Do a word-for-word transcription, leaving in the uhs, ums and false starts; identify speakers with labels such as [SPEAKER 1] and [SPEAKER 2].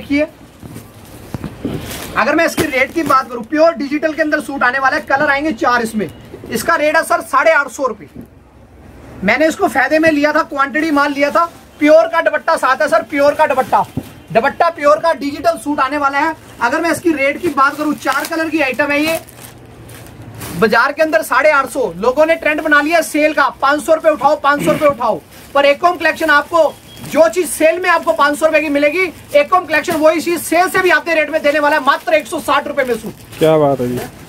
[SPEAKER 1] देखिए, अगर मैं इसकी रेट की बात करूं, प्योर डिजिटल के अंदर सूट आने वाला है, कलर आएंगे चार इसमें। इसका रेट है सर साढ़े आठ सौ रुपए। मैंने इसको फायदे में लिया था, क्वांटिटी माल लिया था। प्योर का दुपट्टा साथ है सर, प्योर का दुपट्टा, दुपट्टा प्योर का डिजिटल सूट आने वाला है। अगर मैं इसकी रेट की बात करूं, चार कलर की आइटम है ये, बाजार के अंदर साढ़े आठ सौ। लोगों ने ट्रेंड बना लिया सेल का, पांच सौ रुपए उठाओ, पांच सौ रुपए उठाओ। पर एकोम कलेक्शन आपको जो चीज सेल में आपको पांच सौ रुपए की मिलेगी, एकोम कलेक्शन वही चीज सेल से भी आते रेट में देने वाला है, मात्र एक सौ साठ रुपए में सूट।
[SPEAKER 2] क्या बात है जी।